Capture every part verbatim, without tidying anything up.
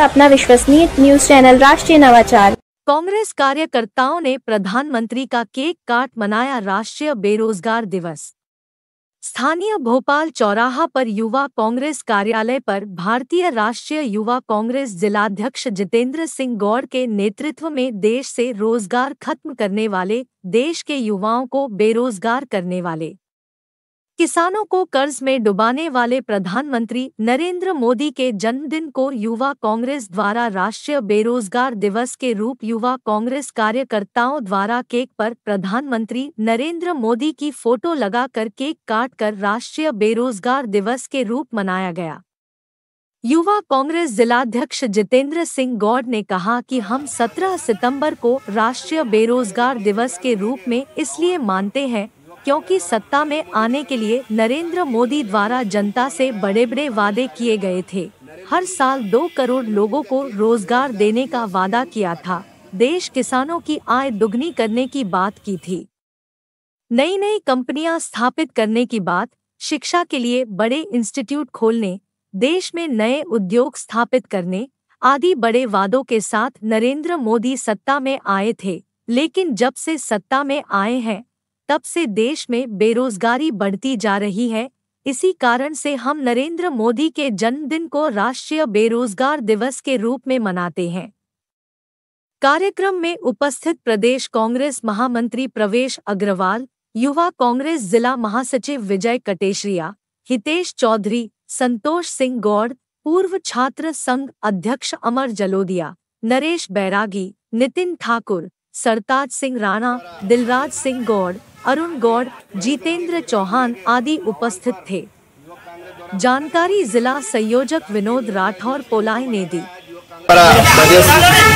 अपना विश्वसनीय news channel राष्ट्रीय नवाचार। कांग्रेस कार्यकर्ताओं ने प्रधानमंत्री का केक काट मनाया राष्ट्रीय बेरोजगार दिवस। स्थानीय भोपाल चौराहा पर युवा कांग्रेस कार्यालय पर भारतीय राष्ट्रीय युवा कांग्रेस जिलाध्यक्ष जितेंद्र सिंह गौड़ के नेतृत्व में देश से रोजगार खत्म करने वाले, देश के युवाओं को बेरोजगार करने वाले, किसानों को कर्ज में डुबाने वाले प्रधानमंत्री नरेंद्र मोदी के जन्मदिन को युवा कांग्रेस द्वारा राष्ट्रीय बेरोजगार दिवस के रूप युवा कांग्रेस कार्यकर्ताओं द्वारा केक पर प्रधानमंत्री नरेंद्र मोदी की फोटो लगाकर केक काटकर राष्ट्रीय बेरोजगार दिवस के रूप मनाया गया। युवा कांग्रेस जिलाध्यक्ष जितेंद्र सिंह गौड़ ने कहा कि हम सत्रह सितंबर को राष्ट्रीय बेरोजगार दिवस के रूप में इसलिए मानते हैं क्योंकि सत्ता में आने के लिए नरेंद्र मोदी द्वारा जनता से बड़े बड़े वादे किए गए थे। हर साल दो करोड़ लोगों को रोजगार देने का वादा किया था। देश किसानों की आय दुगनी करने की बात की थी। नई नई कंपनियां स्थापित करने की बात, शिक्षा के लिए बड़े इंस्टीट्यूट खोलने, देश में नए उद्योग स्थापित करने आदि बड़े वादों के साथ नरेंद्र मोदी सत्ता में आए थे। लेकिन जब से सत्ता में आए हैं तब से देश में बेरोजगारी बढ़ती जा रही है। इसी कारण से हम नरेंद्र मोदी के जन्मदिन को राष्ट्रीय बेरोजगार दिवस के रूप में मनाते हैं। कार्यक्रम में उपस्थित प्रदेश कांग्रेस महामंत्री प्रवेश अग्रवाल, युवा कांग्रेस जिला महासचिव विजय कटेशरिया, हितेश चौधरी, संतोष सिंह गौड़, पूर्व छात्र संघ अध्यक्ष अमर जलोदिया, नरेश बैरागी, नितिन ठाकुर, सरताज सिंह राणा, दिलराज सिंह गौड़, अरुण गौड़, जितेंद्र चौहान आदि उपस्थित थे। जानकारी जिला संयोजक विनोद राठौर पोलाई ने दी। प्रदेश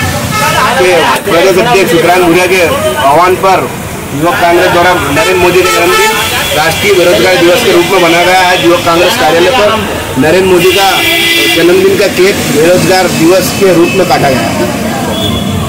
के प्रदेश अध्यक्ष विक्रांत भूरिया के आह्वान पर युवक कांग्रेस द्वारा नरेंद्र मोदी के जन्मदिन राष्ट्रीय बेरोजगार दिवस के रूप में मनाया गया है। युवक कांग्रेस कार्यालय पर नरेंद्र मोदी का जन्मदिन का केक बेरोजगार दिवस के रूप में काटा गया है।